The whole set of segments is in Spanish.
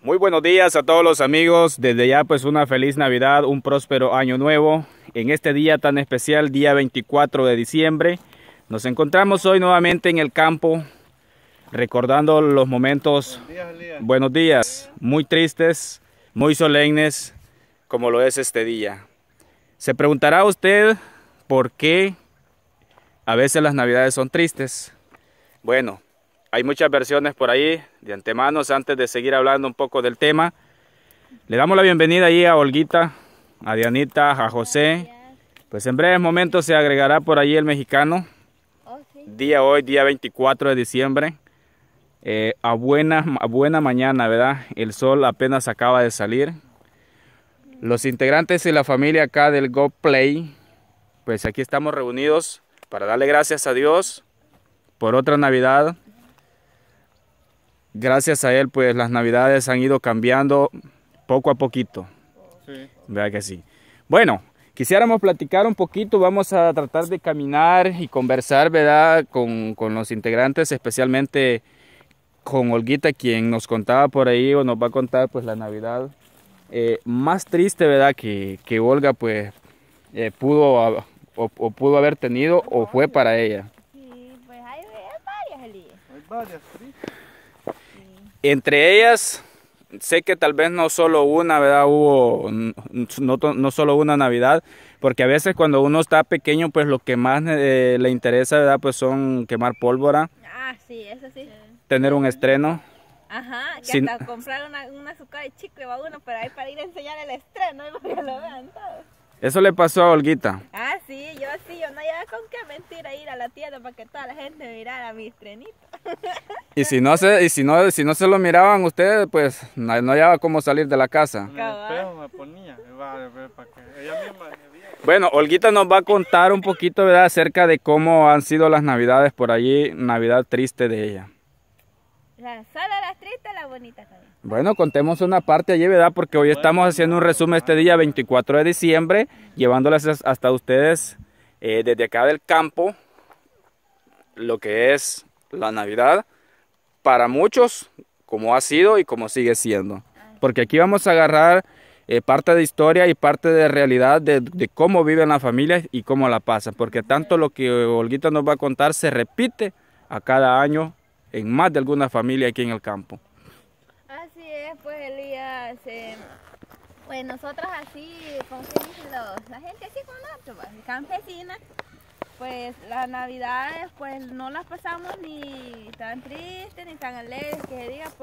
Muy buenos días a todos los amigos, desde ya pues una feliz Navidad, un próspero año nuevo. En este día tan especial, día 24 de diciembre, nos encontramos hoy nuevamente en el campo, recordando los momentos, buenos días, muy tristes, muy solemnes, como lo es este día. Se preguntará usted por qué a veces las Navidades son tristes. Bueno, hay muchas versiones por ahí. De antemano, antes de seguir hablando un poco del tema, le damos la bienvenida ahí a Olguita, a Dianita, a José. Pues en breves momentos se agregará por ahí el mexicano. Hoy, día 24 de diciembre. A buena mañana, ¿verdad? El sol apenas acaba de salir. Los integrantes y la familia acá del Go Play, pues aquí estamos reunidos para darle gracias a Dios por otra Navidad. Gracias a él, pues las Navidades han ido cambiando poco a poquito. Sí. ¿Verdad que sí? Bueno, quisiéramos platicar un poquito, vamos a tratar de caminar y conversar, ¿verdad? Con los integrantes, especialmente con Olguita, quien nos contaba por ahí o nos va a contar pues la Navidad más triste, ¿verdad? Que Olga pues pudo haber tenido o fue para ella. Sí, pues hay varias, Elías. Hay varias tristes. Entre ellas, sé que tal vez no solo una, ¿verdad? Hubo no solo una Navidad, porque a veces cuando uno está pequeño, pues lo que más le interesa, ¿verdad? Pues son quemar pólvora. Ah, sí, eso sí. Tener un estreno. Ajá, que hasta comprar una azúcar de chicle va uno para ir a enseñar el estreno y para que lo vean todos. Eso le pasó a Olguita. Ah, sí, yo no había con qué mentira ir a la tienda para que toda la gente mirara mi estrenito. Y si no se lo miraban ustedes, pues no había cómo salir de la casa. En el espejo me ponía, para que ella misma me viera. Bueno, Olguita nos va a contar un poquito, ¿verdad? Acerca de cómo han sido las Navidades por allí, Navidad triste de ella. Solo las tristes, las bonitas también. Bueno, contemos una parte allí, ¿verdad? Porque hoy estamos haciendo un resumen este día 24 de diciembre, llevándoles hasta ustedes desde acá del campo, lo que es la Navidad, para muchos, como ha sido y como sigue siendo. Porque aquí vamos a agarrar parte de historia y parte de realidad de cómo viven las familias y cómo la pasan. Porque tanto lo que Olguita nos va a contar se repite a cada año en más de alguna familia aquí en el campo. Así es, pues Elías, pues nosotros así, como se dice, la gente así como nosotros, pues, campesina, pues las Navidades pues no las pasamos ni tan tristes ni tan alegres que se diga,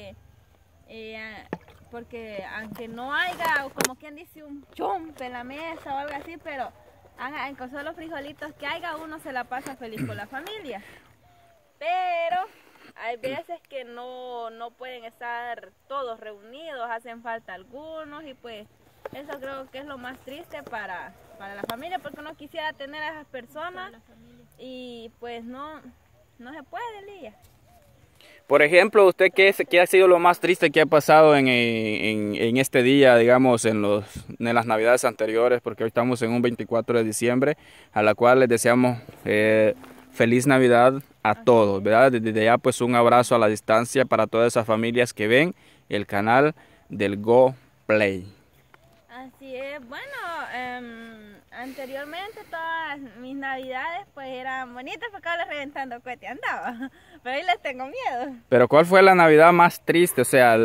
porque aunque no haya, como quien dice, un chumpe en la mesa o algo así, pero con solo los frijolitos que haya, uno se la pasa feliz con la familia. Pero hay veces que no pueden estar todos reunidos, hacen falta algunos y pues eso creo que es lo más triste para la familia, porque uno quisiera tener a esas personas y pues no se puede, Elías. Por ejemplo, ¿usted qué ha sido lo más triste que ha pasado en este día, digamos, en las Navidades anteriores? Porque hoy estamos en un 24 de diciembre, a la cual les deseamos feliz Navidad a todos, ¿verdad? Desde allá, pues un abrazo a la distancia para todas esas familias que ven el canal del Go Play. Así es, bueno, anteriormente todas mis Navidades pues eran bonitas porque ahora reventando cohetes andaba, pero hoy les tengo miedo. Pero ¿cuál fue la Navidad más triste? O sea,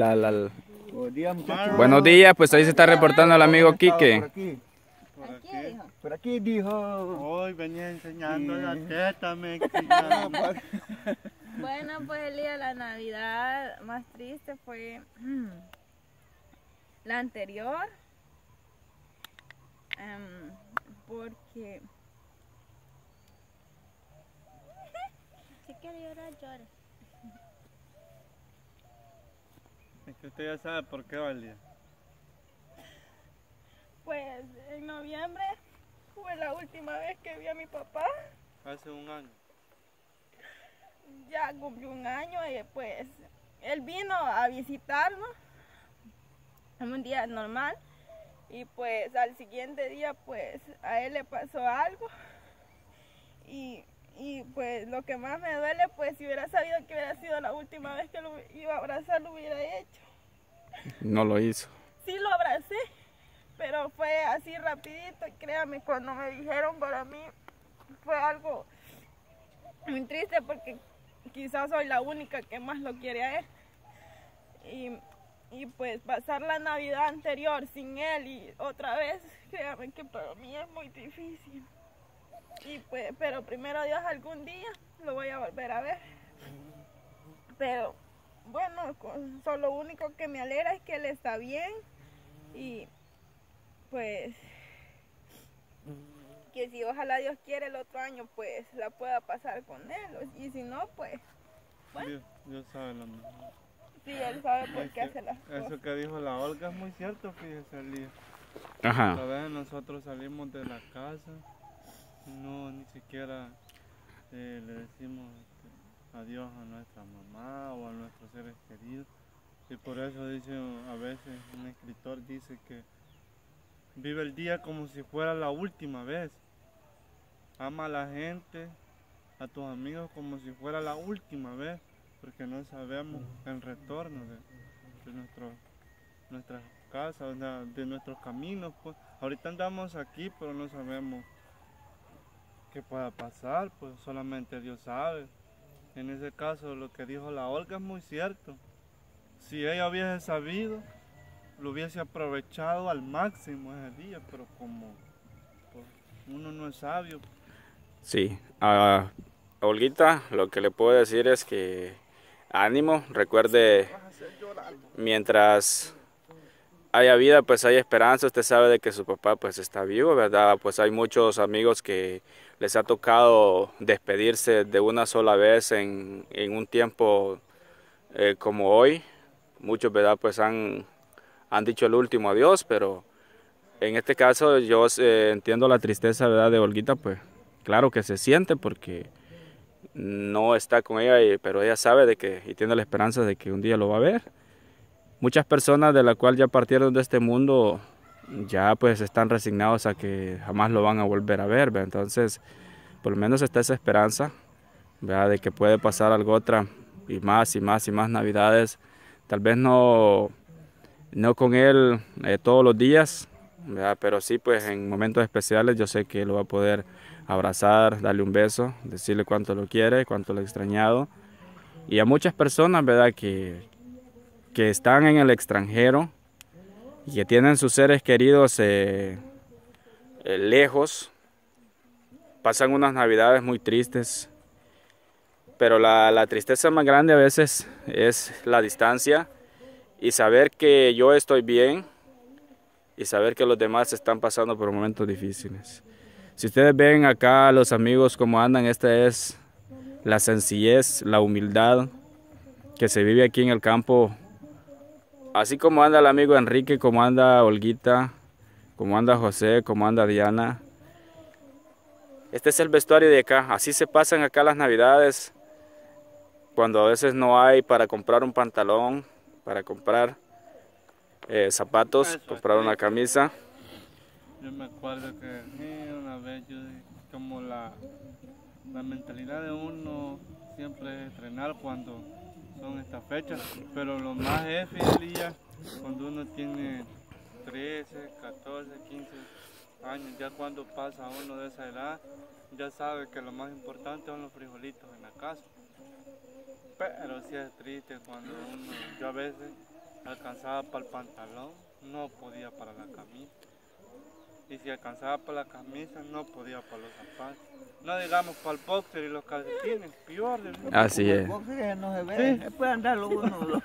buenos días, pues ahí se está reportando el amigo Quique. Por aquí dijo. Hoy venía enseñando la teta mexicana. Bueno, pues el día de la Navidad más triste fue la anterior. Porque si quiere llorar, llore. Es que usted ya sabe por qué va el día. Pues en noviembre fue la última vez que vi a mi papá. Hace un año. Ya cumplió un año y pues él vino a visitarnos en un día normal y pues al siguiente día pues a él le pasó algo y pues lo que más me duele, pues si hubiera sabido que hubiera sido la última vez que lo iba a abrazar, lo hubiera hecho. No lo hizo. Sí lo abracé, pero fue así rapidito y créame, cuando me dijeron, para mí fue algo muy triste porque quizás soy la única que más lo quiere a él. Y pues pasar la Navidad anterior sin él y otra vez, créame que para mí es muy difícil. Y pues, pero primero Dios, algún día lo voy a volver a ver. Pero bueno, lo único que me alegra es que él está bien y pues que si ojalá Dios quiere el otro año pues la pueda pasar con él, y si no pues bueno. Dios sabe lo mejor. Sí, él sabe por qué hace las cosas. Eso que dijo la Olga es muy cierto, fíjese, Elías. Ajá. A veces nosotros salimos de la casa, no ni siquiera le decimos adiós a nuestra mamá o a nuestros seres queridos. Y por eso dice, a veces un escritor dice que vive el día como si fuera la última vez. Ama a la gente, a tus amigos como si fuera la última vez, porque no sabemos el retorno de nuestras casas, de nuestros caminos. Pues ahorita andamos aquí, pero no sabemos qué pueda pasar, pues solamente Dios sabe. En ese caso, lo que dijo la Olga es muy cierto. Si ella hubiese sabido, lo hubiese aprovechado al máximo ese día, pero como pues, uno no es sabio. Sí, a Olguita lo que le puedo decir es que ánimo, recuerde, mientras haya vida, pues hay esperanza. Usted sabe de que su papá pues está vivo, ¿verdad? Pues hay muchos amigos que les ha tocado despedirse de una sola vez en un tiempo como hoy. Muchos, ¿verdad? Pues han dicho el último adiós, pero en este caso yo entiendo la tristeza, ¿verdad? De Olguita, pues claro que se siente porque no está con ella, pero ella sabe de que y tiene la esperanza de que un día lo va a ver. Muchas personas de las cuales ya partieron de este mundo ya pues están resignados a que jamás lo van a volver a ver, ¿verdad? Entonces por lo menos está esa esperanza, ¿verdad? De que puede pasar algo otra y más y más y más navidades, tal vez no con él todos los días, ¿verdad? Pero sí pues en momentos especiales yo sé que lo va a poder abrazar, darle un beso, decirle cuánto lo quiere, cuánto lo ha extrañado. Y a muchas personas, ¿verdad? Que están en el extranjero y que tienen sus seres queridos lejos, pasan unas navidades muy tristes, pero la tristeza más grande a veces es la distancia y saber que yo estoy bien y saber que los demás están pasando por momentos difíciles. Si ustedes ven acá a los amigos como andan, esta es la sencillez, la humildad que se vive aquí en el campo. Así como anda el amigo Enrique, como anda Olguita, como anda José, como anda Diana. Este es el vestuario de acá. Así se pasan acá las navidades, cuando a veces no hay para comprar un pantalón, para comprar zapatos, comprar una camisa. Yo me acuerdo que una vez yo, como la mentalidad de uno siempre es estrenar cuando son estas fechas, pero lo más es, Elías, cuando uno tiene 13, 14, 15 años, ya cuando pasa uno de esa edad, ya sabe que lo más importante son los frijolitos en la casa. Pero sí es triste cuando uno, yo a veces alcanzaba para el pantalón, no podía para la camisa. Y si alcanzaba para la camisa, no podía para los zapatos. No digamos para el boxer y los calcetines, peor. Así es. El boxer no se ve, sí. Puede andarlo uno.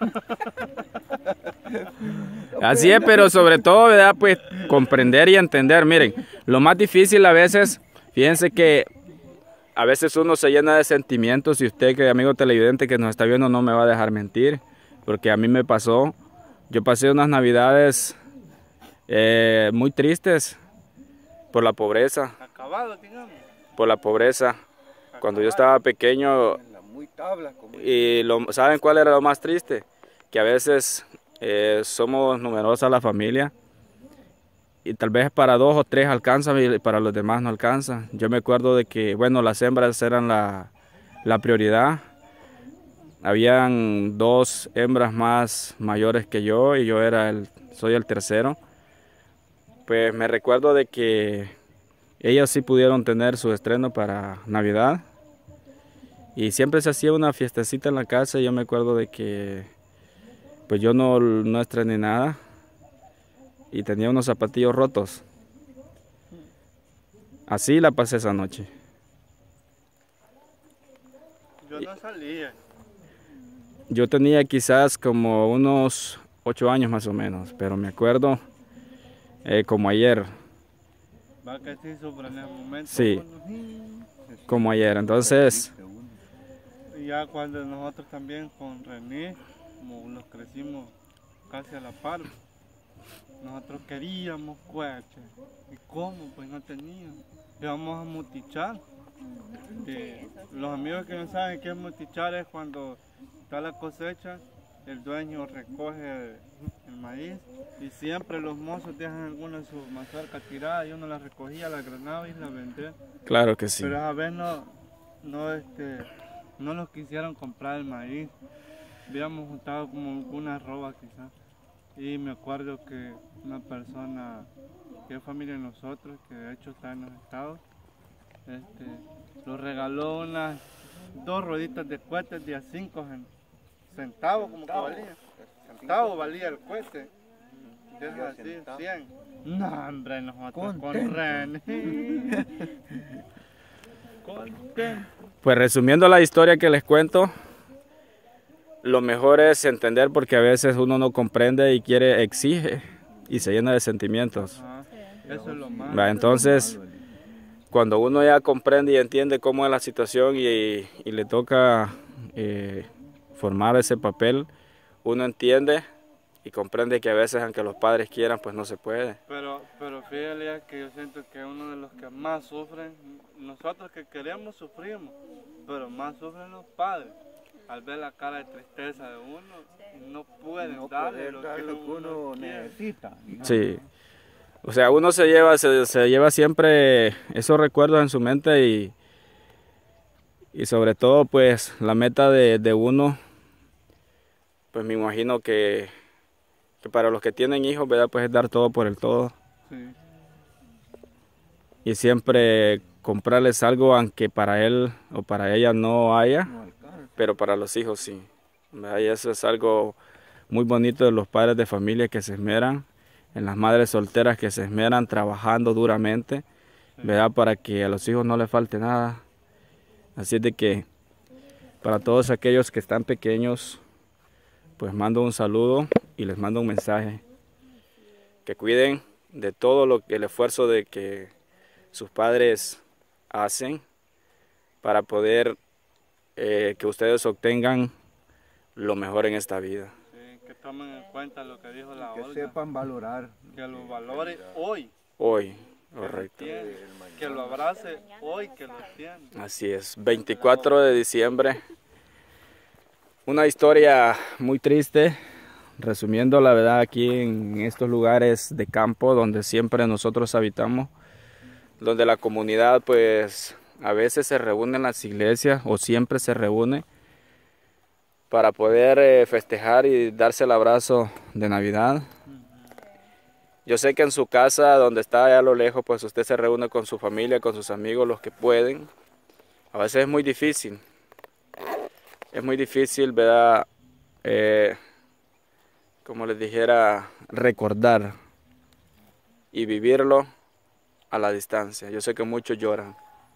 Así es, pero sobre todo, ¿verdad? Pues comprender y entender. Miren, lo más difícil a veces, fíjense que a veces uno se llena de sentimientos y usted, que amigo televidente que nos está viendo, no me va a dejar mentir, porque a mí me pasó. Yo pasé unas navidades muy tristes por la pobreza. Acabado, digamos. Por la pobreza. Cuando yo estaba pequeño. Y ¿saben cuál era lo más triste? Que a veces somos numerosas la familia y tal vez para 2 o 3 alcanza y para los demás no alcanza. Yo me acuerdo de que, bueno, las hembras eran la prioridad habían 2 hembras más mayores que yo y yo soy el tercero. Pues me recuerdo de que ellas sí pudieron tener su estreno para Navidad. Y siempre se hacía una fiestecita en la casa y yo me acuerdo de que pues yo no estrené nada y tenía unos zapatillos rotos. Así la pasé esa noche. Yo no salía. Yo tenía quizás como unos 8 años más o menos, pero me acuerdo como ayer. Va que sí sufre en el momento. Sí, como ayer. Entonces, Y ya cuando nosotros también con René, como los crecimos casi a la par, nosotros queríamos cohetes. ¿Y cómo? Pues no teníamos. Íbamos a mutichar. Los amigos que no saben qué es mutichar es cuando está la cosecha, el dueño recoge el maíz y siempre los mozos dejan alguna de sus mazorcas tiradas y uno las recogía, las granaba y las vendía. claro que sí. Pero esa vez no los quisieron comprar el maíz. Habíamos juntado como una arroba quizás. Y me acuerdo que una persona que es familia de nosotros, que de hecho está en los Estados, nos regaló unas 2 rueditas de cohetes de a 5 centavos, como que valía. Centavos valía el cohete. De esos así, 100. No, hombre, nosotros con René. Contento. Pues resumiendo la historia que les cuento, lo mejor es entender porque a veces uno no comprende y exige y se llena de sentimientos. Ajá, eso es lo malo. ¿Va? Entonces, cuando uno ya comprende y entiende cómo es la situación y le toca formar ese papel, uno entiende y comprende que a veces aunque los padres quieran, pues no se puede. Pero fíjate que yo siento que uno de los que más sufren, nosotros que queremos sufrimos, pero más sufren los padres. Al ver la cara de tristeza de uno, no pueden darle lo que uno necesita. Sí. O sea, uno se lleva siempre esos recuerdos en su mente y sobre todo pues la meta de uno, pues me imagino que para los que tienen hijos, ¿verdad? Pues es dar todo por el todo. Sí. Y siempre comprarles algo aunque para él o para ella no haya, pero para los hijos sí. ¿Verdad? Y eso es algo muy bonito de los padres de familia que se esmeran, en las madres solteras que se esmeran trabajando duramente, ¿verdad? Para que a los hijos no les falte nada. Así es de que para todos aquellos que están pequeños, pues mando un saludo y les mando un mensaje. Que cuiden de todo el esfuerzo de que sus padres hacen para poder que ustedes obtengan lo mejor en esta vida. Sí, que tomen en cuenta lo que dijo la Que Olga. sepan valorar. Que lo valore hoy. Hoy, correcto. Que lo abrace hoy, que lo tiene. Así es, 24 de diciembre. Una historia muy triste, resumiendo la verdad aquí en estos lugares de campo donde siempre nosotros habitamos, donde la comunidad pues a veces se reúne en las iglesias o siempre se reúne para poder festejar y darse el abrazo de Navidad. Yo sé que en su casa, donde está allá a lo lejos, pues usted se reúne con su familia, con sus amigos, los que pueden. A veces es muy difícil. Es muy difícil, ¿verdad? Como les dijera, recordar y vivirlo a la distancia. Yo sé que muchos lloran.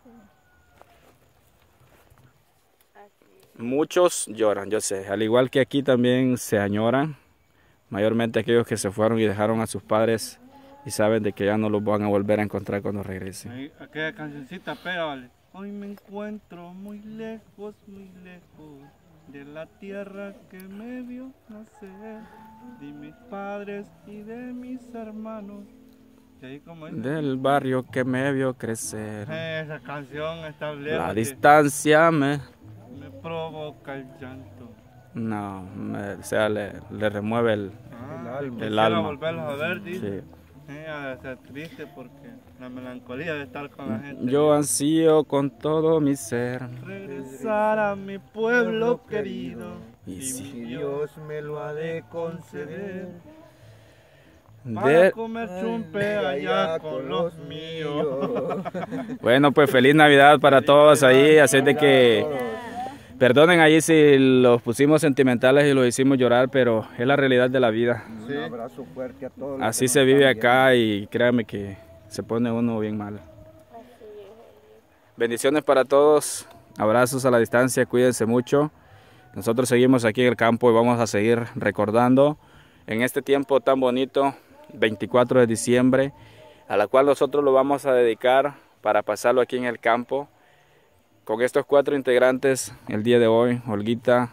Muchos lloran, yo sé. Al igual que aquí también se añoran. Mayormente aquellos que se fueron y dejaron a sus padres y saben de que ya no los van a volver a encontrar cuando regresen. Ahí, aquella cancioncita pega, vale. Hoy me encuentro muy lejos de la tierra que me vio nacer, de mis padres y de mis hermanos. ¿Y ahí cómo es? Del barrio que me vio crecer. Esa canción está lejos. La distancia me provoca el llanto. No, o sea, le remueve el El alma. volverlos a ver, dice. Sí. Ha de ser triste porque la melancolía de estar con la gente. Yo ansío con todo mi ser. Regresar a mi pueblo querido. Y si Si Dios me lo ha de conceder, para comer chumpe allá con los míos. Bueno, pues feliz Navidad para todos ahí, así de que perdonen ahí si los pusimos sentimentales y los hicimos llorar, pero es la realidad de la vida. un abrazo fuerte a todos. los Así que se nos vive están acá y créanme que se pone uno bien mal. Bendiciones para todos, abrazos a la distancia, cuídense mucho. Nosotros seguimos aquí en el campo y vamos a seguir recordando en este tiempo tan bonito, 24 de diciembre, a la cual nosotros lo vamos a dedicar para pasarlo aquí en el campo con estos 4 integrantes el día de hoy: Olguita,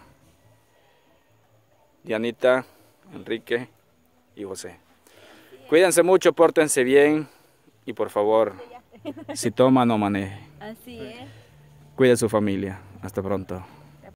Dianita, Enrique y José. Cuídense mucho, pórtense bien y por favor, si toma no maneje. Así es. Cuide a su familia. Hasta pronto.